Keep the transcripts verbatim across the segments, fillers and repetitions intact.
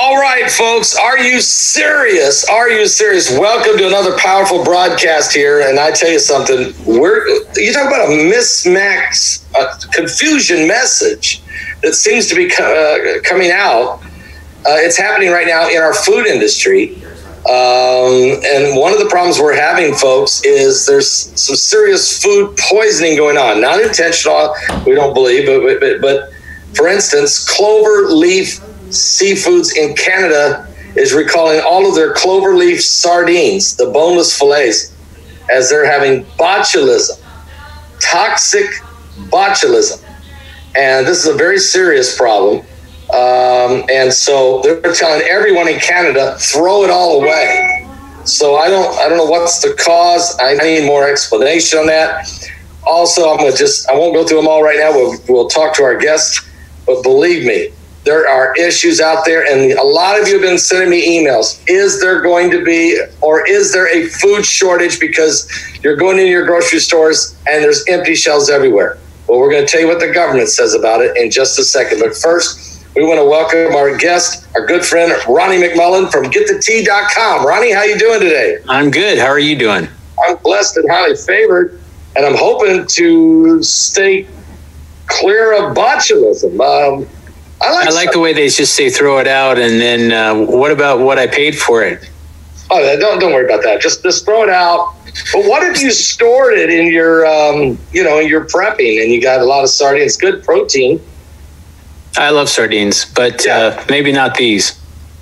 All right, folks, are you serious? Are you serious? Welcome to another powerful broadcast here. And I tell you something, we're you talk about a mismatch, a confusion message that seems to be uh, coming out. Uh, it's happening right now in our food industry. Um, and one of the problems we're having, folks, is there's some serious food poisoning going on. Not intentional, we don't believe, but, but, but for instance, Clover Leaf Seafoods in Canada is recalling all of their clover leaf sardines, the boneless fillets, as they're having botulism, toxic botulism. And this is a very serious problem. Um, and so they're telling everyone in Canada, throw it all away. So I don't, I don't know what's the cause. I need more explanation on that. Also, I'm going to just, I won't go through them all right now. We'll, we'll talk to our guests, but believe me, there are issues out there, and a lot of you have been sending me emails. Is there going to be, or is there a food shortage because you're going into your grocery stores and there's empty shelves everywhere? Well, we're going to tell you what the government says about it in just a second. But first, we want to welcome our guest, our good friend, Ronnie McMullen from get the tea dot com. Ronnie, how you doing today? I'm good. How are you doing? I'm blessed and highly favored, and I'm hoping to stay clear of botulism. Um, I like, I like the way they just say throw it out, and then uh, what about what I paid for it? Oh, don't don't worry about that. Just just throw it out. But what if you stored it in your um, you know, in your prepping, and you got a lot of sardines, good protein? I love sardines, but yeah. uh, maybe not these.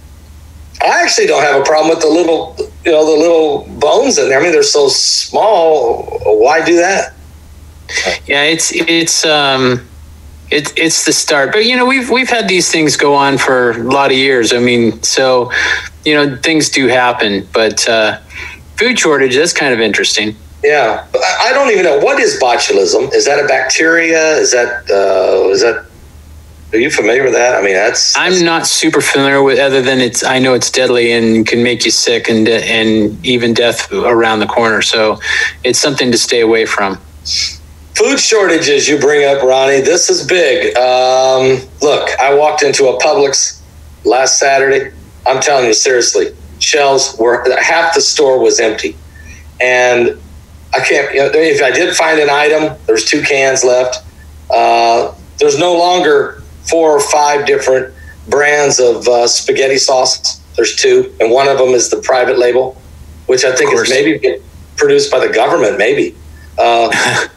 I actually don't have a problem with the little, you know, the little bones in there. I mean, they're so small. Why do that? Yeah, it's it's. Um, It's it's the start, but you know we've we've had these things go on for a lot of years. I mean, so you know things do happen, but uh, food shortage, that's kind of interesting. Yeah, I don't even know, what is botulism. Is that a bacteria? Is that uh, is that? Are you familiar with that? I mean, that's, that's. I'm not super familiar with, other than it's. I know it's deadly and can make you sick, and and even death around the corner. So it's something to stay away from. Food shortages you bring up, Ronnie. This is big. Um, look, I walked into a Publix last Saturday. I'm telling you, seriously, shelves were, half the store was empty. And I can't, you know, if I did find an item, there's two cans left. Uh, there's no longer four or five different brands of uh, spaghetti sauce. There's two. And one of them is the private label, which I think is maybe produced by the government, maybe. Uh,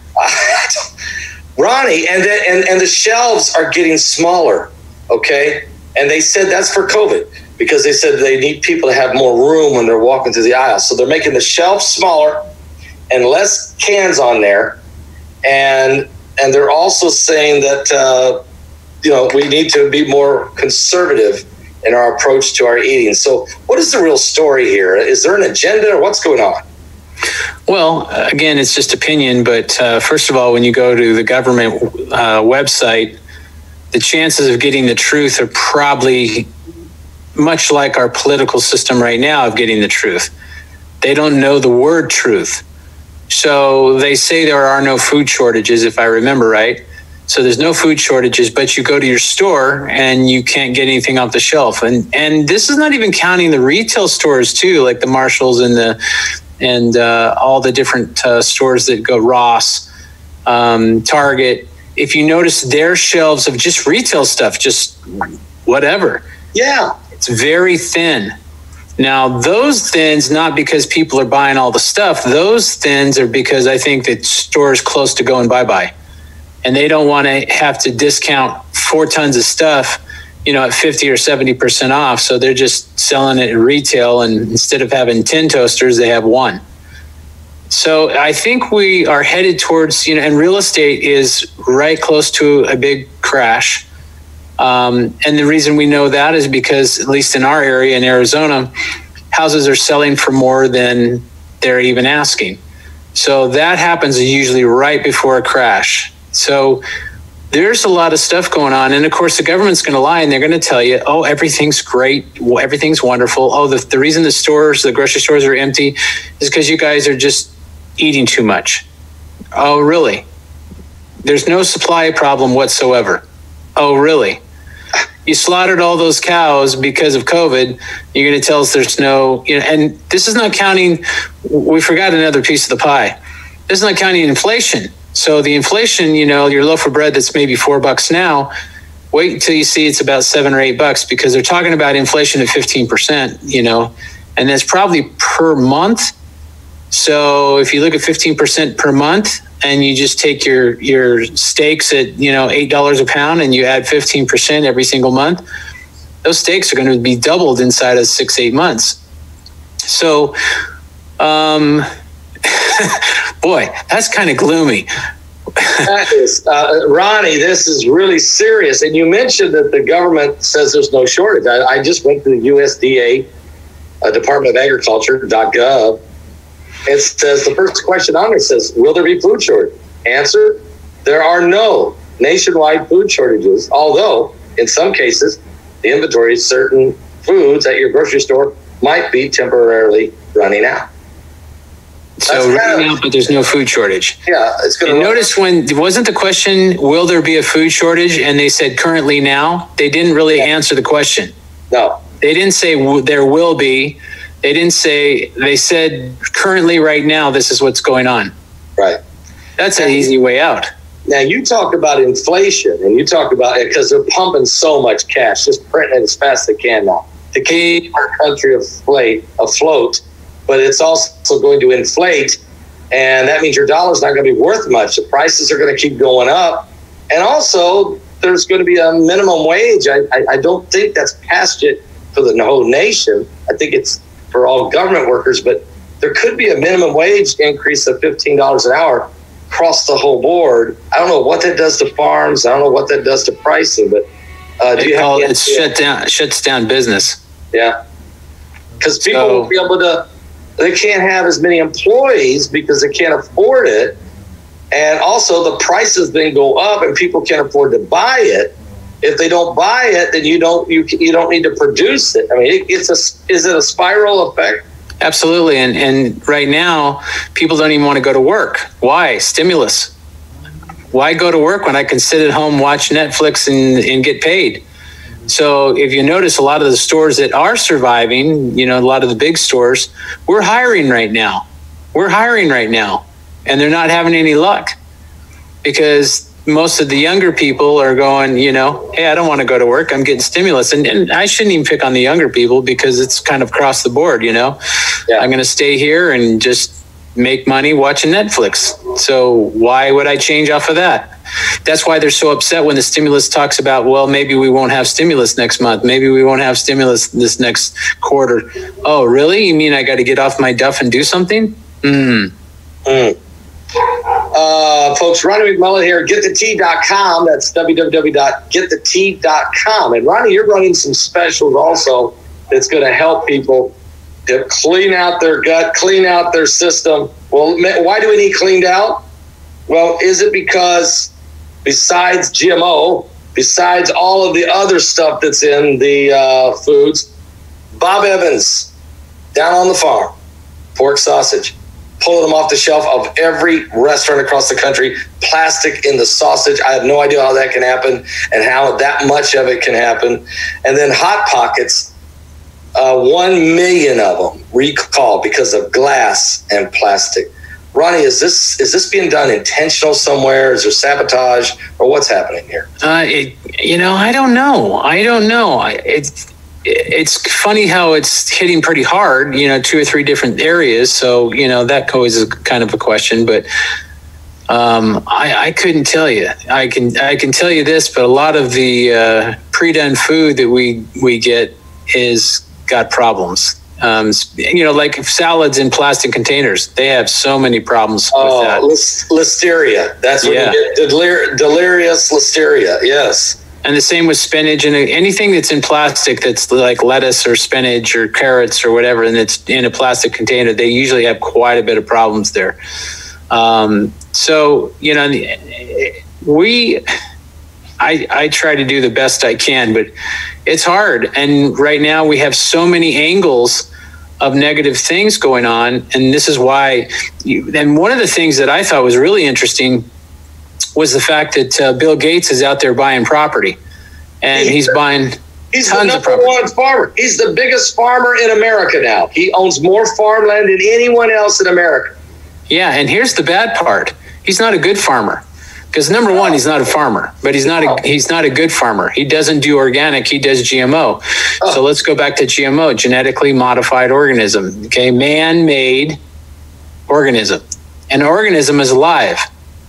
Ronnie, and the, and and the shelves are getting smaller, okay? And they said that's for COVID, because they said they need people to have more room when they're walking through the aisle. So they're making the shelf smaller and less cans on there. And and they're also saying that, uh, you know, we need to be more conservative in our approach to our eating. So what is the real story here? Is there an agenda, or what's going on? Well, again, it's just opinion. But uh, first of all, when you go to the government uh, website, the chances of getting the truth are probably much like our political system right now of getting the truth. They don't know the word truth. So they say there are no food shortages, if I remember right. So there's no food shortages, but you go to your store and you can't get anything off the shelf. And and this is not even counting the retail stores too, like the Marshalls and the and uh, all the different uh, stores that go, Ross, um, Target. If you notice their shelves of just retail stuff, just whatever. Yeah. It's very thin. Now, those thins, not because people are buying all the stuff, those thins are because I think that stores close to going bye-bye. And they don't want to have to discount four tons of stuff, you know, at fifty or seventy percent off. So they're just selling it at retail, and instead of having ten toasters, they have one. So I think we are headed towards, you know, and real estate is right close to a big crash. Um, and the reason we know that is because, at least in our area in Arizona, houses are selling for more than they're even asking. So that happens usually right before a crash. So there's a lot of stuff going on. And of course, the government's going to lie, and they're going to tell you, oh, everything's great. Everything's wonderful. Oh, the, the reason the stores, the grocery stores are empty is because you guys are just eating too much. Oh, really? There's no supply problem whatsoever. Oh, really? you slaughtered all those cows because of COVID. You're going to tell us there's no, you know, and this is not counting, we forgot another piece of the pie. This is not counting inflation. So the inflation, you know, your loaf of bread that's maybe four bucks now, wait until you see it's about seven or eight bucks, because they're talking about inflation at fifteen percent, you know, and that's probably per month. So if you look at fifteen percent per month and you just take your, your steaks at, you know, eight dollars a pound and you add fifteen percent every single month, those steaks are going to be doubled inside of six, eight months. So, um, boy, that's kind of gloomy. That is, uh, Ronnie, this is really serious. And you mentioned that the government says there's no shortage. I, I just went to the U S D A, uh, Department of Agriculture dot gov. It says the first question on there says, will there be food shortage? Answer, there are no nationwide food shortages, although in some cases, the inventory of certain foods at your grocery store might be temporarily running out. So running out, but there's no food shortage. Yeah, it's going to. Notice when wasn't the question, will there be a food shortage? And they said currently now. They didn't really answer the question. No, they didn't say w- there will be. They didn't say. They said currently, right now, this is what's going on. Right. That's an easy way out. Now you talk about inflation, and you talk about it because they're pumping so much cash, just printing it as fast as they can now to keep our country afloat. afloat. But it's also going to inflate, and that means your dollar's not going to be worth much. The prices are going to keep going up, and also there's going to be a minimum wage. I, I, I don't think that's passed yet for the whole nation. I think it's for all government workers, but there could be a minimum wage increase of fifteen dollars an hour across the whole board. I don't know what that does to farms. I don't know what that does to pricing, but uh, do they you call have it shut down, shuts down business. Yeah, because people So- won't be able to. They can't have as many employees because they can't afford it. And also the prices then go up and people can't afford to buy it. If they don't buy it, then you don't you you don't need to produce it. I mean, it, it's a is it a spiral effect? Absolutely. And and right now, people don't even want to go to work. Why? Stimulus. Why go to work when I can sit at home, watch Netflix, and, and get paid? So if you notice, a lot of the stores that are surviving, you know, a lot of the big stores, we're hiring right now. We're hiring right now. And they're not having any luck because most of the younger people are going, you know, hey, I don't want to go to work. I'm getting stimulus. And, and I shouldn't even pick on the younger people because it's kind of across the board, you know. Yeah. I'm going to stay here and just make money watching Netflix. So why would I change off of that? That's why they're so upset when the stimulus talks about, well, maybe we won't have stimulus next month. Maybe we won't have stimulus this next quarter. Oh, really? You mean I got to get off my duff and do something? Mm. Mm. Uh, folks, Ronnie McMullen here, get the tea dot com. That's w w w dot get the tea dot com. And Ronnie, you're running some specials also that's going to help people to clean out their gut, clean out their system. Well, why do we need cleaned out? Well, is it because besides G M O, besides all of the other stuff that's in the uh, foods, Bob Evans, down on the farm, pork sausage, pulling them off the shelf of every restaurant across the country, plastic in the sausage. I have no idea how that can happen and how that much of it can happen. And then Hot Pockets, uh, one million of them recalled because of glass and plastic. Ronnie, is this is this being done intentional somewhere? Is there sabotage, or what's happening here? Uh, it, you know, I don't know. I don't know. It's it's funny how it's hitting pretty hard. You know, two or three different areas. So you know that always is kind of a question. But um, I, I couldn't tell you. I can I can tell you this, but a lot of the uh, pre-done food that we we get is got problems. Um, you know, like salads in plastic containers, they have so many problems oh, with that. Listeria. That's what yeah. you get. Delir- delirious listeria. Yes. And the same with spinach and anything that's in plastic that's like lettuce or spinach or carrots or whatever, and it's in a plastic container, they usually have quite a bit of problems there. Um, so, you know, we, I, I try to do the best I can, but it's hard. And right now we have so many angles of negative things going on. And this is why, you, and one of the things that I thought was really interesting was the fact that uh, Bill Gates is out there buying property, and he's buying, He's Tons the of number property. one farmer. He's the biggest farmer in America now. He owns more farmland than anyone else in America. Yeah, and here's the bad part. He's not a good farmer. Because number one, he's not a farmer, but he's not a he's not a good farmer. He doesn't do organic, he does G M O. Oh. So let's go back to G M O, genetically modified organism. Okay, man-made organism. An organism is alive.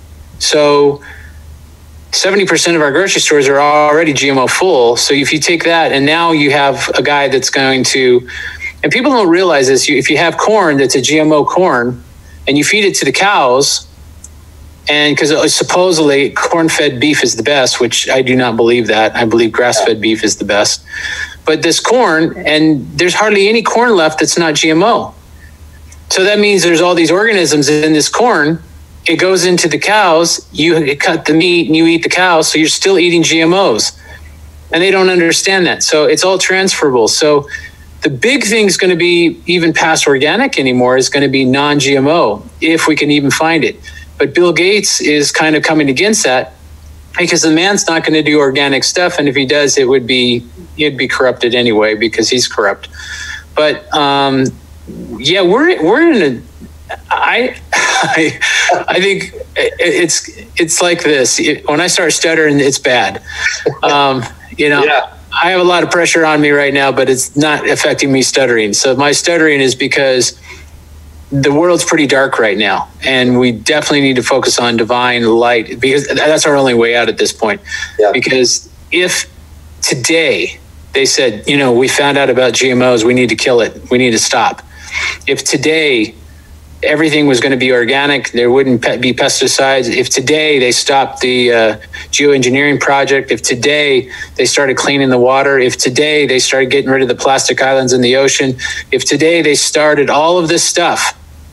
So seventy percent of our grocery stores are already G M O full. So if you take that and now you have a guy that's going to, and people don't realize this, you, if you have corn that's a G M O corn and you feed it to the cows, and because supposedly corn-fed beef is the best, which I do not believe that. I believe grass-fed beef is the best. But this corn, and there's hardly any corn left that's not G M O. So that means there's all these organisms in this corn. It goes into the cows, you cut the meat and you eat the cows, so you're still eating G M Os. And they don't understand that. So it's all transferable. So the big thing is going to be even past organic anymore is going to be non-G M O, if we can even find it. But Bill Gates is kind of coming against that because the man's not going to do organic stuff. And if he does, it would be, he'd be corrupted anyway because he's corrupt. But um, yeah, we're, we're in a, I, I, I think it's, it's like this. It, when I start stuttering, it's bad. Um, you know, yeah. I have a lot of pressure on me right now, but it's not affecting me stuttering. So my stuttering is because the world's pretty dark right now, and we definitely need to focus on divine light because that's our only way out at this point. Yeah. Because if today they said, you know, we found out about G M Os, we need to kill it, we need to stop. If today everything was going to be organic, there wouldn't pe- be pesticides. If today they stopped the uh, geoengineering project, if today they started cleaning the water, if today they started getting rid of the plastic islands in the ocean, if today they started all of this stuff,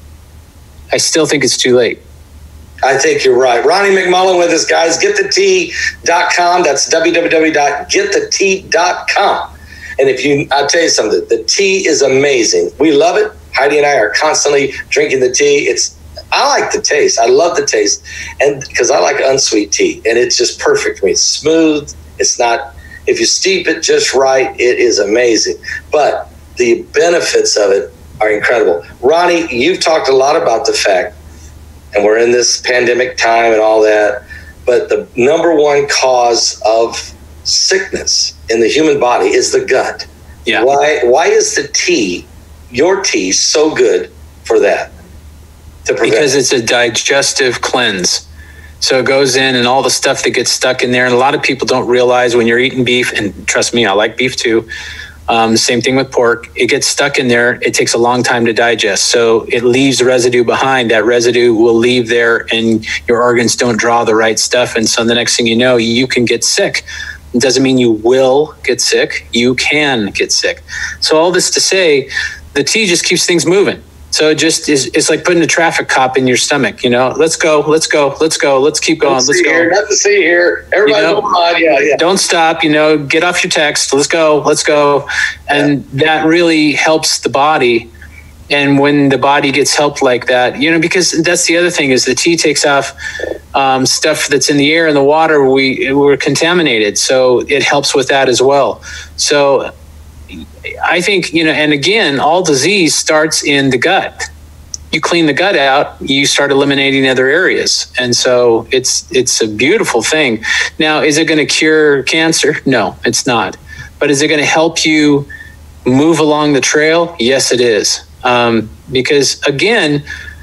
I still think it's too late. I think you're right. Ronnie McMullen with us, guys. get the tea dot com. That's w w w dot get the tea dot com. And if you, I'll tell you something, the tea is amazing. We love it. Heidi and I are constantly drinking the tea. It's, I like the taste. I love the taste. And because I like unsweet tea, and it's just perfect for me. It's smooth. It's not, if you steep it just right, it is amazing. But the benefits of it are incredible. Ronnie, you've talked a lot about the fact, and we're in this pandemic time and all that, but the number one cause of sickness in the human body is the gut. Yeah. Why, why is the tea, your tea, so good for that? To prevent because it's a digestive cleanse. So it goes in and all the stuff that gets stuck in there. And a lot of people don't realize when you're eating beef, and trust me, I like beef too. Um, same thing with pork. It gets stuck in there. It takes a long time to digest. So it leaves residue behind. That residue will leave there and your organs don't draw the right stuff. And so the next thing you know, you can get sick. It doesn't mean you will get sick. You can get sick. So all this to say, the tea just keeps things moving. So it just is, it's like putting a traffic cop in your stomach, you know, let's go, let's go, let's go, let's keep going. Let's, let's go. Here, nothing to see here. Everybody, you know, go on. Yeah, yeah. Don't stop, you know, get off your text. Let's go, let's go. And yeah. that really helps the body. And when the body gets helped like that, you know, because that's the other thing is the tea takes off um, stuff that's in the air and the water. We we're contaminated. So it helps with that as well. So I think, you know, and again, all disease starts in the gut. You clean the gut out, you start eliminating other areas. And so it's it's a beautiful thing. Now, is it going to cure cancer? No, it's not. But is it going to help you move along the trail? Yes, it is. Um, because again,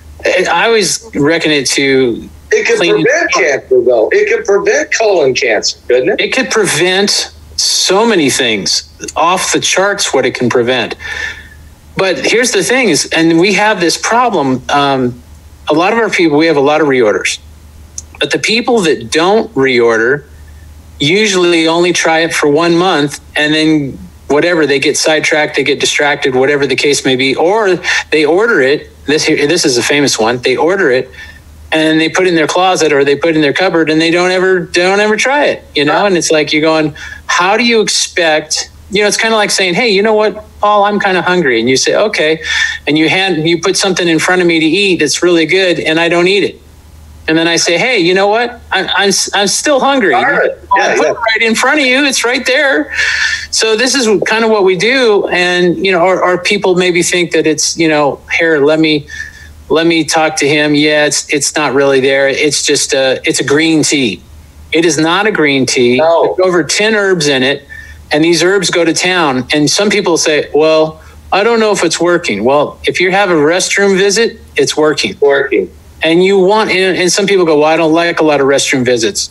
I always reckon it to It could prevent cancer, though. It could prevent colon cancer, couldn't it? It could prevent so many things, off the charts what it can prevent. But here's the thing is, and we have this problem, um, a lot of our people, we have a lot of reorders. But the people that don't reorder usually only try it for one month and then whatever, they get sidetracked, they get distracted, whatever the case may be, or they order it. This here, this is a famous one. They order it and they put it in their closet or they put it in their cupboard and they don't ever, don't ever try it, you know? And it's like, you're going, how do you expect, you know, it's kind of like saying, hey, you know what, Paul, I'm kind of hungry. And you say, okay. And you hand, you put something in front of me to eat that's really good and I don't eat it. And then I say, hey, you know what? I'm I'm, I'm still hungry. Right. Yeah, I put yeah. it right in front of you. It's right there. So this is kind of what we do. And, you know, or, or people maybe think that it's, you know, here, let me let me talk to him. Yeah, it's it's not really there. It's just a it's a green tea. It is not a green tea. No. There's over ten herbs in it. And these herbs go to town. And some people say, well, I don't know if it's working. Well, if you have a restroom visit, it's working. Working. And you want, and some people go, well, I don't like a lot of restroom visits.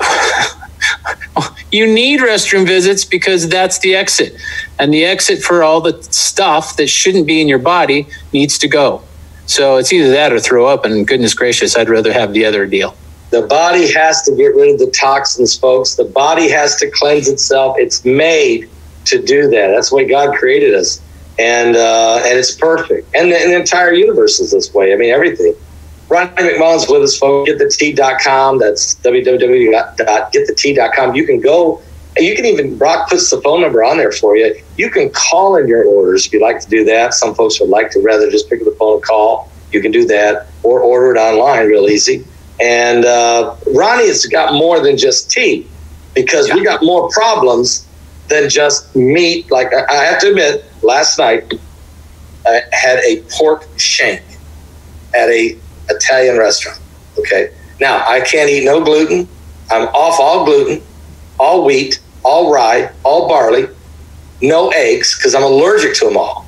You need restroom visits because that's the exit. And the exit for all the stuff that shouldn't be in your body needs to go. So it's either that or throw up. And goodness gracious, I'd rather have the other deal. The body has to get rid of the toxins, folks. The body has to cleanse itself. It's made to do that. That's the way God created us. And uh, and it's perfect. And the, and the entire universe is this way. I mean, everything. Ronnie McMullen's with us, folks. get the tea dot com. That's w w w dot get the tea dot com. You can go, and you can even, Brock puts the phone number on there for you. You can call in your orders if you'd like to do that. Some folks would like to rather just pick up the phone and call. You can do that, or order it online real easy. And uh, Ronnie has got more than just tea, because yeah. we got more problems than just meat. Like I have to admit, last night I had a pork shank at a Italian restaurant. Okay. Now I can't eat no gluten. I'm off all gluten, all wheat, all rye, all barley, no eggs, because I'm allergic to them all.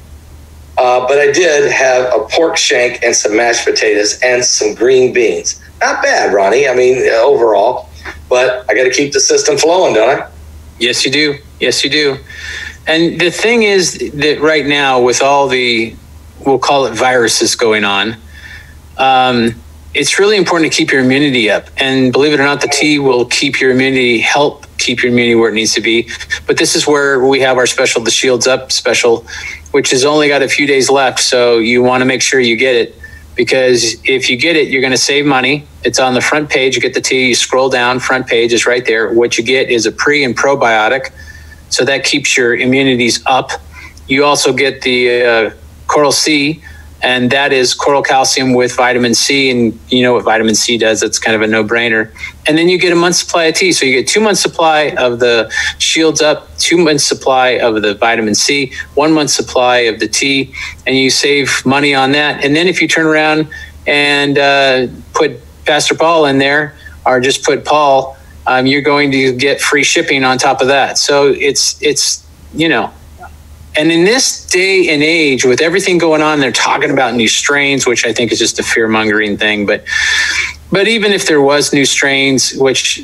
Uh, but I did have a pork shank and some mashed potatoes and some green beans. Not bad, Ronnie. I mean, overall, but I got to keep the system flowing, don't I? Yes, you do. Yes, you do. And the thing is that right now, with all the, we'll call it viruses going on, um, it's really important to keep your immunity up. And believe it or not, the tea will keep your immunity, help keep your immunity where it needs to be. But this is where we have our special, the Shields Up special, which has only got a few days left. So you want to make sure you get it, because if you get it, you're going to save money. It's on the front page. You get the tea, you scroll down, front page is right there. What you get is a pre and probiotic. So that keeps your immunities up. You also get the uh, Coral C, and that is coral calcium with vitamin C. And you know what vitamin C does. It's kind of a no-brainer. And then you get a month's supply of tea. So you get two months supply of the Shields Up, two months supply of the vitamin C, one month supply of the tea, and you save money on that. And then if you turn around and uh, put Pastor Paul in there, or just put Paul, um, you're going to get free shipping on top of that. So it's, it's, you know, and in this day and age, with everything going on, they're talking about new strains, which I think is just a fear-mongering thing. But but even if there was new strains, which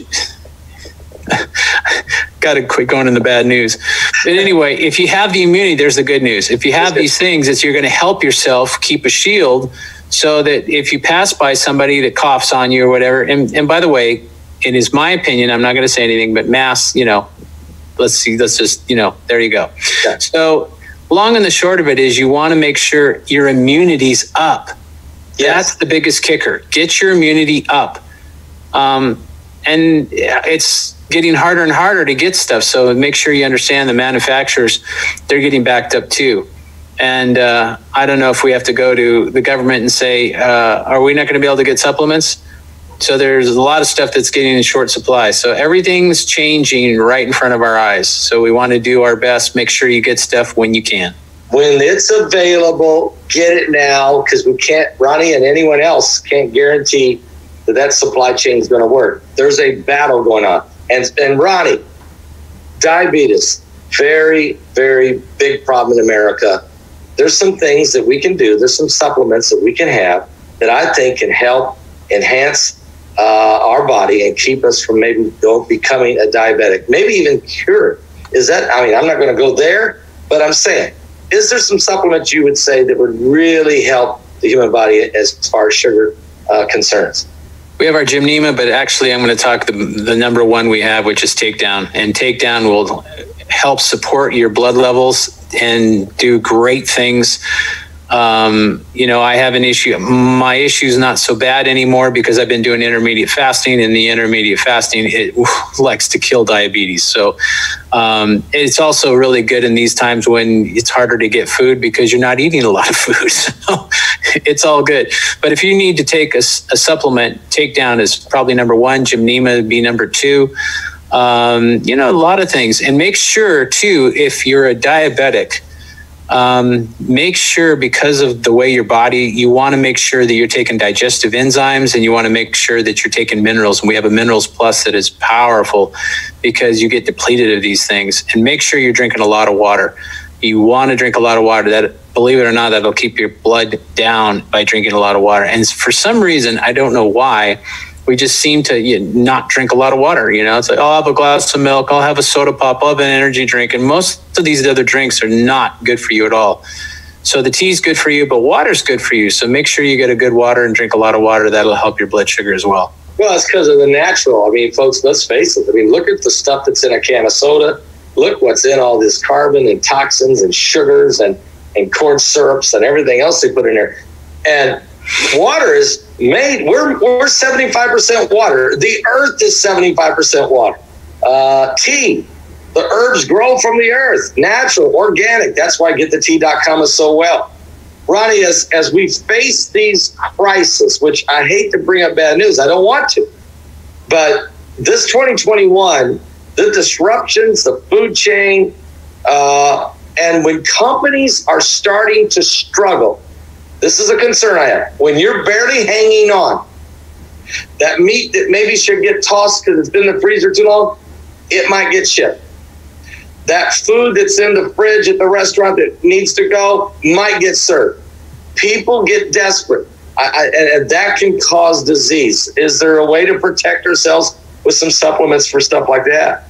got to quit going in the bad news. But anyway, if you have the immunity, there's the good news. If you have these things, it's you're going to help yourself keep a shield, so that if you pass by somebody that coughs on you or whatever, and, and by the way, it is my opinion, I'm not going to say anything, but masks, you know, let's see, let's just, you know, there you go. Yeah. So long and the short of it is you want to make sure your immunity's up. Yes. That's the biggest kicker. Get your immunity up. Um, and it's getting harder and harder to get stuff. So make sure you understand the manufacturers, they're getting backed up too. And uh, I don't know if we have to go to the government and say, uh, are we not going to be able to get supplements? So there's a lot of stuff that's getting in short supply. So everything's changing right in front of our eyes. So we want to do our best. Make sure you get stuff when you can. When it's available, get it now, because we can't, Ronnie and anyone else can't guarantee that that supply chain is going to work. There's a battle going on. And, and Ronnie, diabetes, very, very big problem in America. There's some things that we can do. There's some supplements that we can have that I think can help enhance uh, our body and keep us from maybe go, becoming a diabetic, maybe even cure it. Is that, I mean, I'm not going to go there, but I'm saying, is there some supplements you would say that would really help the human body as far as sugar uh, concerns? We have our Gymnema, but actually I'm going to talk the, the number one we have, which is Takedown. And Takedown will help support your blood levels and do great things. Um, you know, I have an issue. My issue is not so bad anymore because I've been doing intermediate fasting, and the intermediate fasting, it likes to kill diabetes. So um, it's also really good in these times when it's harder to get food because you're not eating a lot of food. So it's all good. But if you need to take a, a supplement, Takedown is probably number one. Gymnema would be number two. Um, you know, a lot of things. And make sure, too, if you're a diabetic, Um, make sure, because of the way your body, you want to make sure that you're taking digestive enzymes, and you want to make sure that you're taking minerals. And we have a Minerals Plus that is powerful because you get depleted of these things. And make sure you're drinking a lot of water. You want to drink a lot of water. That, believe it or not, that'll keep your blood down by drinking a lot of water. And for some reason, I don't know why, we just seem to you know, not drink a lot of water. You know, it's like, oh, I'll have a glass of milk, I'll have a soda pop, I'll have an energy drink. And most of these other drinks are not good for you at all. So the tea is good for you, but water's good for you. So make sure you get a good water and drink a lot of water. That'll help your blood sugar as well. Well, it's because of the natural. I mean, folks, let's face it. I mean, look at the stuff that's in a can of soda. Look what's in all this carbon and toxins and sugars and, and corn syrups and everything else they put in there. And water is made, we're we're seventy-five percent water. The earth is seventy-five percent water. Uh, tea, the herbs grow from the earth, natural, organic. That's why get the tea dot com is so well. Ronnie, as, as we face these crises, which I hate to bring up bad news, I don't want to, but this twenty twenty-one, the disruptions, the food chain, uh, and when companies are starting to struggle, this is a concern I have. When you're barely hanging on, that meat that maybe should get tossed because it's been in the freezer too long, it might get shipped. That food that's in the fridge at the restaurant that needs to go might get served. People get desperate, I, I, and that can cause disease. Is there a way to protect ourselves with some supplements for stuff like that?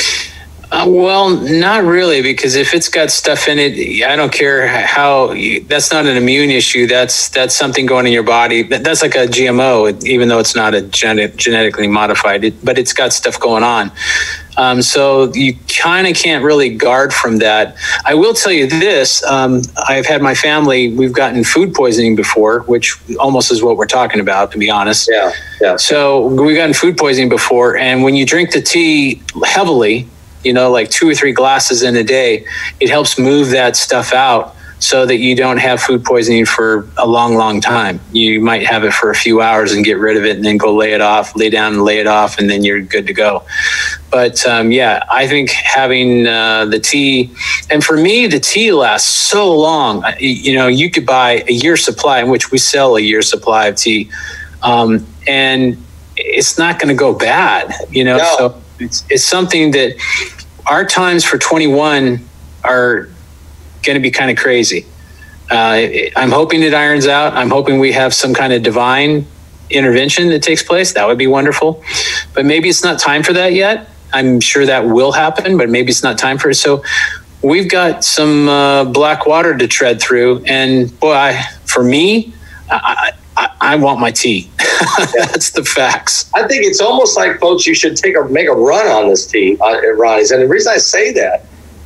Uh, well, not really, because if it's got stuff in it, I don't care how. That's not an immune issue. That's that's something going in your body. That's like a G M O, even though it's not a genetic, genetically modified. It, but it's got stuff going on. Um, so you kind of can't really guard from that. I will tell you this. Um, I've had my family, we've gotten food poisoning before, which almost is what we're talking about, to be honest. Yeah, yeah. So we've gotten food poisoning before. And when you drink the tea heavily, you know, like two or three glasses in a day, it helps move that stuff out so that you don't have food poisoning for a long, long time. You might have it for a few hours and get rid of it and then go lay it off, lay down and lay it off, and then you're good to go. But um, yeah, I think having uh, the tea, and for me, the tea lasts so long. You know, you could buy a year's supply, in which we sell a year's supply of tea, um, and it's not going to go bad, you know? No. So it's, it's something that our times for twenty-one are going to be kind of crazy. Uh, I'm hoping it irons out. I'm hoping we have some kind of divine intervention that takes place. That would be wonderful. But maybe it's not time for that yet. I'm sure that will happen, but maybe it's not time for it. So we've got some uh, black water to tread through. And boy, I, for me, I, I, I want my tea. That's the facts. I think it's almost like, folks, you should take a make a run on this tea uh, at Ronnie's. And the reason I say that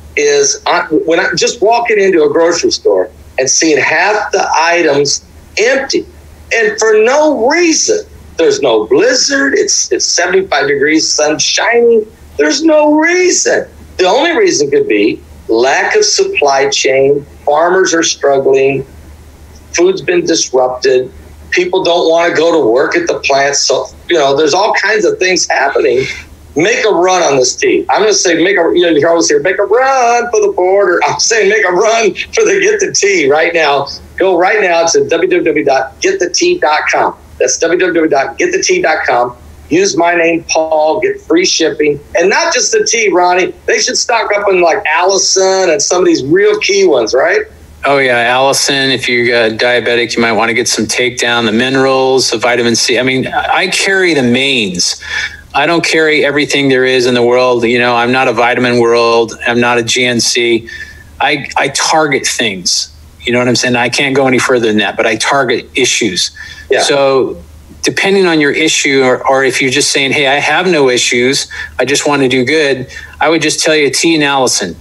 is I, when I'm just walking into a grocery store and seeing half the items empty, and for no reason. There's no blizzard. It's it's seventy-five degrees, sun shining. There's no reason. The only reason could be lack of supply chain. Farmers are struggling. Food's been disrupted. People don't want to go to work at the plants. So, you know, there's all kinds of things happening. Make a run on this tea. I'm going to say make a, you know, you always hear, make a run for the border. I'm saying make a run for the Get the Tea right now. Go right now to w w w dot get the tea dot com. That's w w w dot get the tea dot com. Use my name, Paul, get free shipping. And not just the tea, Ronnie. They should stock up on like Allison and some of these real key ones, right? Oh, yeah. Allison, if you're uh, diabetic, you might want to get some Takedown, the minerals, the vitamin C. I mean, I carry the mains. I don't carry everything there is in the world. You know, I'm not a Vitamin World. I'm not a G N C. I, I target things. You know what I'm saying? I can't go any further than that, but I target issues. Yeah. So depending on your issue, or, or if you're just saying, hey, I have no issues, I just want to do good, I would just tell you tea and Allison.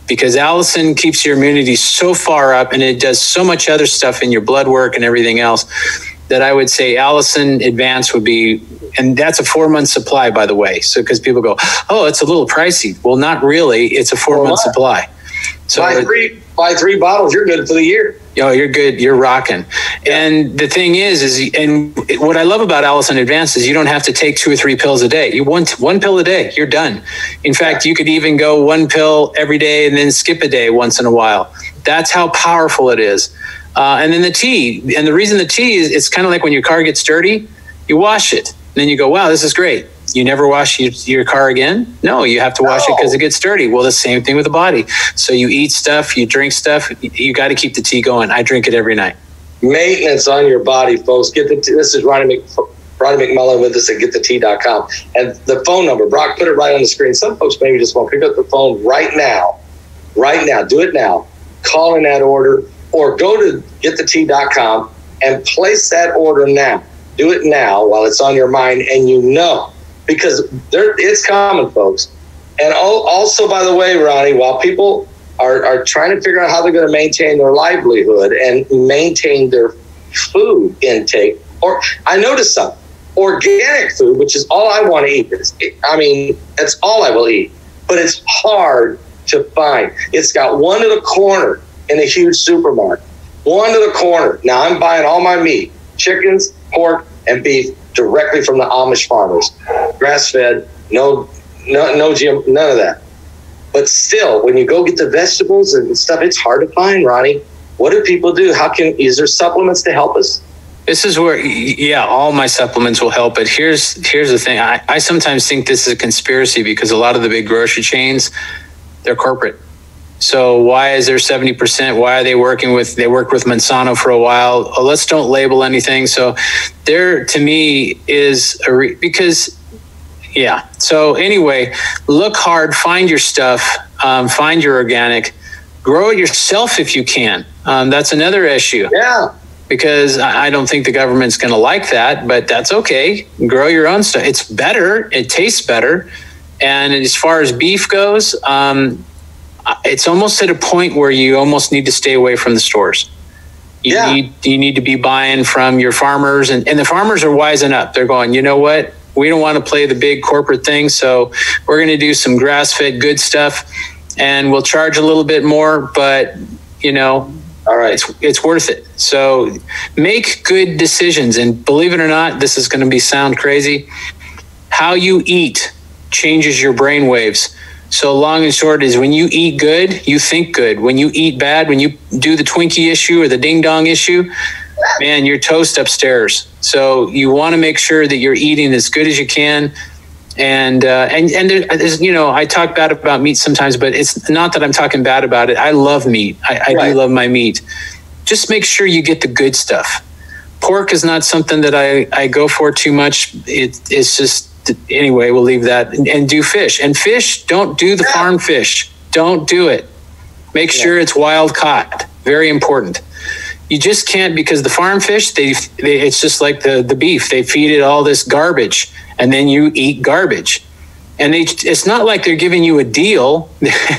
because Allison keeps your immunity so far up, and it does so much other stuff in your blood work and everything else, that I would say Allison Advance would be, and that's a four month supply, by the way. So, because people go, oh, it's a little pricey. Well, not really. It's a four month well, supply. So buy three, buy three bottles, you're good for the year. Oh, you're good. You're rocking. Yeah. And the thing is, is, and what I love about Allison Advance is you don't have to take two or three pills a day. You want one pill a day, you're done. In fact, you could even go one pill every day and then skip a day once in a while. That's how powerful it is. Uh, and then the tea. And the reason the tea is, it's kind of like when your car gets dirty, you wash it. And then you go, wow, this is great. You never wash your, your car again? No, you have to wash no. it because it gets dirty. Well, the same thing with the body. So you eat stuff, you drink stuff, you, you got to keep the tea going. I drink it every night. Maintenance on your body, folks. Get the tea. This is Ronnie, Mc, Ronnie McMullen with us at get the tea dot com. And the phone number, Brock, put it right on the screen. Some folks maybe just won't pick up the phone right now. Right now. Do it now. Call in that order or go to get the tea dot com and place that order now. Do it now while it's on your mind, and you know. Because there, it's common, folks. And also, by the way, Ronnie, while people are, are trying to figure out how they're going to maintain their livelihood and maintain their food intake, or I noticed something, organic food, which is all I want to eat. It's, I mean, that's all I will eat. But it's hard to find. It's got one to the corner in a huge supermarket. One to the corner. Now, I'm buying all my meat, chickens, pork, and beef directly from the Amish farmers, grass-fed, no, no, no G M, none of that. But still, when you go get the vegetables and stuff, it's hard to find, Ronnie. What do people do? How can, is there supplements to help us? This is where, yeah, all my supplements will help. But here's here's the thing. I, I sometimes think this is a conspiracy because a lot of the big grocery chains, they're corporate. So why is there seventy percent? Why are they working with, they worked with Monsanto for a while. Oh, let's don't label anything. So there, to me, is a re, because, yeah. So anyway, look hard, find your stuff, um, find your organic, grow it yourself if you can. Um, that's another issue. Yeah. Because I don't think the government's going to like that, but that's okay. Grow your own stuff. It's better. It tastes better. And as far as beef goes, um, it's almost at a point where you almost need to stay away from the stores. You yeah. need you need to be buying from your farmers, and, and the farmers are wising up. They're going, you know what? We don't want to play the big corporate thing, so we're going to do some grass-fed good stuff, and we'll charge a little bit more, but you know, all right, it's it's worth it. So make good decisions, and believe it or not, this is going to be sound crazy. How you eat changes your brain waves. So long and short is when you eat good, you think good. When you eat bad, when you do the Twinkie issue or the ding dong issue, man, you're toast upstairs. So you want to make sure that you're eating as good as you can. And, uh, and, and there's, you know, I talk bad about meat sometimes, but it's not that I'm talking bad about it. I love meat. I, I right. do love my meat. Just make sure you get the good stuff. Pork is not something that I, I go for too much. It, it's just, anyway, we'll leave that and, and do fish. And fish, don't do the farm fish. Don't do it. Make yeah. sure it's wild caught. Very important. You just can't, because the farm fish, they, they it's just like the, the beef. They feed it all this garbage, and then you eat garbage. And they, it's not like they're giving you a deal.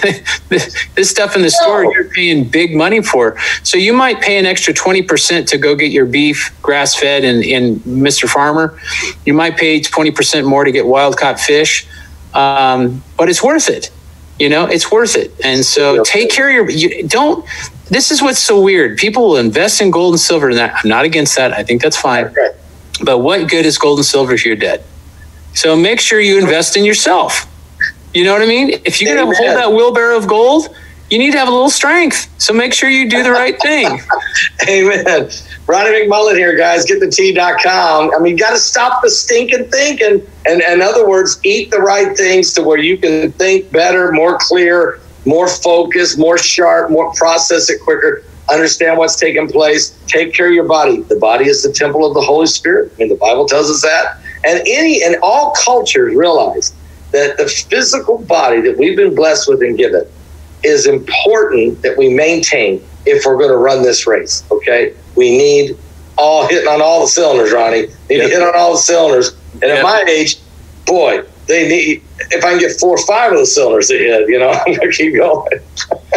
This stuff in the no. store, you're paying big money for. So you might pay an extra twenty percent to go get your beef grass-fed in, in Mister Farmer. You might pay twenty percent more to get wild-caught fish. Um, but it's worth it. You know, it's worth it. And so yep. take care of your, you don't, this is what's so weird. People will invest in gold and silver, and I'm not against that. I think that's fine. Okay. But what good is gold and silver if you're dead? So make sure you invest in yourself. You know what I mean? If you're going to hold that wheelbarrow of gold, you need to have a little strength. So make sure you do the right thing. Amen. Ronnie McMullen here, guys. Get the tea dot com. I mean, you got to stop the stinking thinking. And in other words, eat the right things to where you can think better, more clear, more focused, more sharp, more process it quicker. Understand what's taking place. Take care of your body. The body is the temple of the Holy Spirit. I mean, the Bible tells us that. And any and all cultures realize that the physical body that we've been blessed with and given is important that we maintain if we're going to run this race. Okay, we need all hitting on all the cylinders, Ronnie. Need yep. to hit on all the cylinders. And yep. at my age, boy, they need. If I can get four or five of the cylinders to hit, you know, I'm going to keep going.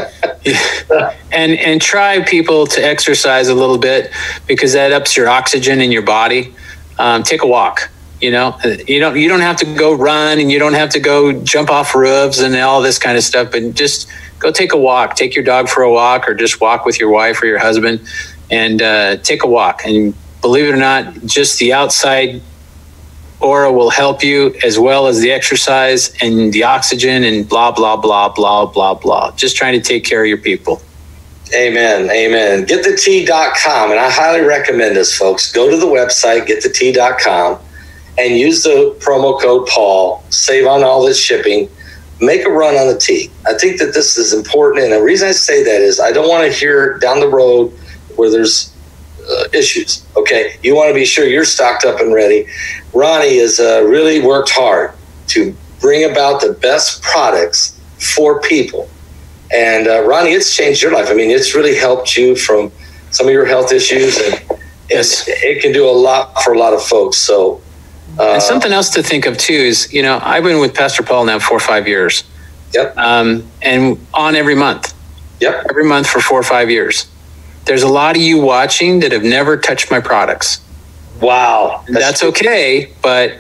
and and try people to exercise a little bit, because that ups your oxygen in your body. Um, take a walk. You know, you don't you don't have to go run, and you don't have to go jump off roofs and all this kind of stuff. But just go take a walk. Take your dog for a walk, or just walk with your wife or your husband, and uh, take a walk. And believe it or not, just the outside aura will help you, as well as the exercise and the oxygen and blah, blah, blah, blah, blah, blah. Just trying to take care of your people. Amen. Amen. get the tea dot com. And I highly recommend this, folks. Go to the website, get the tea dot com, and use the promo code Paul. Save on all this shipping. Make a run on the tea. I think that this is important. And the reason I say that is I don't want to hear down the road where there's uh, issues. Okay. You want to be sure you're stocked up and ready. Ronnie has uh, really worked hard to bring about the best products for people. And uh, Ronnie, it's changed your life. I mean, it's really helped you from some of your health issues, and Yes. it, it can do a lot for a lot of folks. So, uh, and something else to think of too is, you know, I've been with Pastor Paul now for five years. Yep. Um, and on every month. Yep. Every month for four or five years. There's a lot of you watching that have never touched my products. Wow. That's, That's okay, but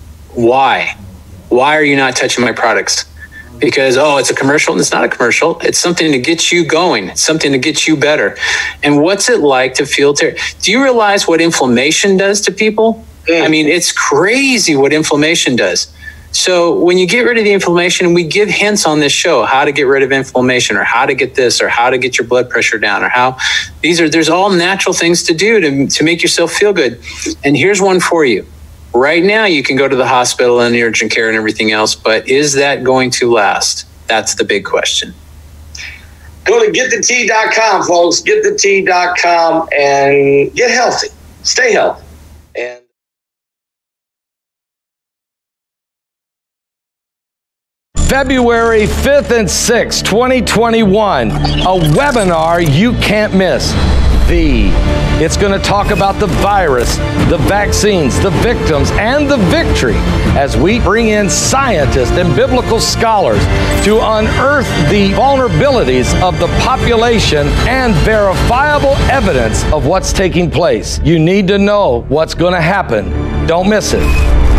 why? Why are you not touching my products? Because, oh, it's a commercial. It's not a commercial. It's something to get you going. It's something to get you better. And what's it like to feel ter- Do you realize what inflammation does to people? Mm. I mean, it's crazy what inflammation does. So when you get rid of the inflammation, we give hints on this show, how to get rid of inflammation, or how to get this, or how to get your blood pressure down, or how these are, there's all natural things to do to, to make yourself feel good. And here's one for you. Right now, you can go to the hospital and urgent care and everything else, but is that going to last? That's the big question. Go to get the tea dot com, folks. get the tea dot com and get healthy. Stay healthy. And February fifth and sixth, twenty twenty-one, a webinar you can't miss. The. It's going to talk about the virus, the vaccines, the victims, and the victory as we bring in scientists and biblical scholars to unearth the vulnerabilities of the population and verifiable evidence of what's taking place. You need to know what's going to happen. Don't miss it.